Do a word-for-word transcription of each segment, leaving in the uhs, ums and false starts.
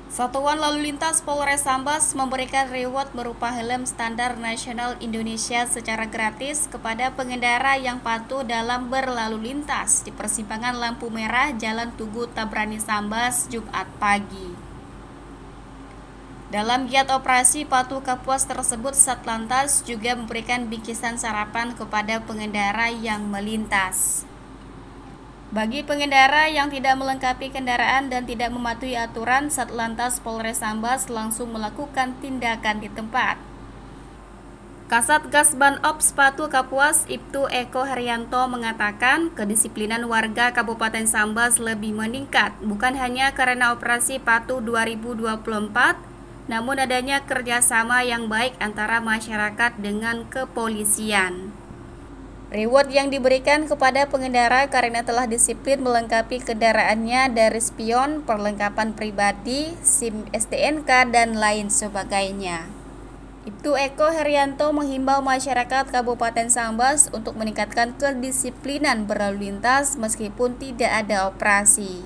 Satuan Lalu Lintas Polres Sambas memberikan reward berupa helm standar nasional Indonesia secara gratis kepada pengendara yang patuh dalam berlalu lintas di persimpangan lampu merah Jalan Tugu Tabrani Sambas, Jumat pagi. Dalam giat operasi patuh Kapuas tersebut, Satlantas juga memberikan bingkisan sarapan kepada pengendara yang melintas. Bagi pengendara yang tidak melengkapi kendaraan dan tidak mematuhi aturan, Satlantas Polres Sambas langsung melakukan tindakan di tempat. Kasatgas Banops Patuh Kapuas Ibtu Eko Haryanto mengatakan kedisiplinan warga Kabupaten Sambas lebih meningkat, bukan hanya karena operasi patuh dua ribu dua puluh empat, namun adanya kerjasama yang baik antara masyarakat dengan kepolisian. Reward yang diberikan kepada pengendara karena telah disiplin melengkapi kendaraannya dari spion, perlengkapan pribadi, SIM S T N K, dan lain sebagainya. Ibtu Eko Haryanto menghimbau masyarakat Kabupaten Sambas untuk meningkatkan kedisiplinan berlalu lintas meskipun tidak ada operasi.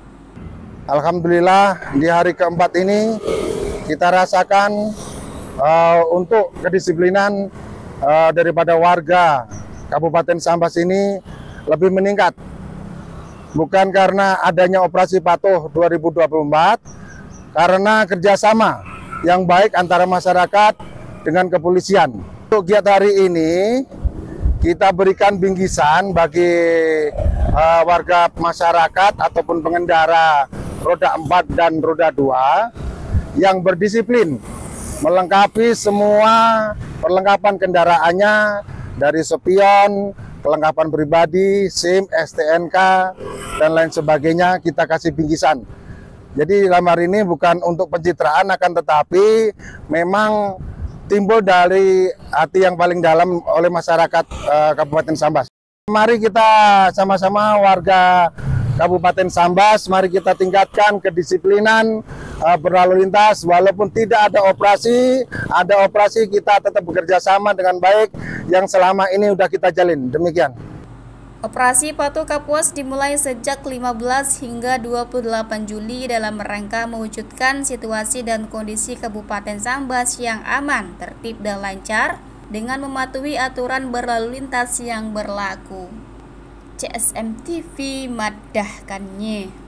Alhamdulillah di hari keempat ini kita rasakan uh, untuk kedisiplinan uh, daripada warga Kabupaten Sambas ini lebih meningkat, bukan karena adanya operasi patuh dua ribu dua puluh empat, karena kerjasama yang baik antara masyarakat dengan kepolisian. Untuk giat hari ini kita berikan bingkisan bagi uh, warga masyarakat ataupun pengendara roda empat dan roda dua yang berdisiplin melengkapi semua perlengkapan kendaraannya dari spion, kelengkapan pribadi, SIM, S T N K, dan lain sebagainya, kita kasih bingkisan. Jadi dalam hari ini bukan untuk pencitraan, akan tetapi memang timbul dari hati yang paling dalam oleh masyarakat uh, Kabupaten Sambas. Mari kita sama-sama warga Kabupaten Sambas, mari kita tingkatkan kedisiplinan uh, berlalu lintas. Walaupun tidak ada operasi, ada operasi kita tetap bekerja sama dengan baik yang selama ini sudah kita jalin. Demikian. Operasi Patuh Kapuas dimulai sejak lima belas hingga dua puluh delapan Juli dalam rangka mewujudkan situasi dan kondisi Kabupaten Sambas yang aman, tertib dan lancar dengan mematuhi aturan berlalu lintas yang berlaku. C S M T V madahkannya.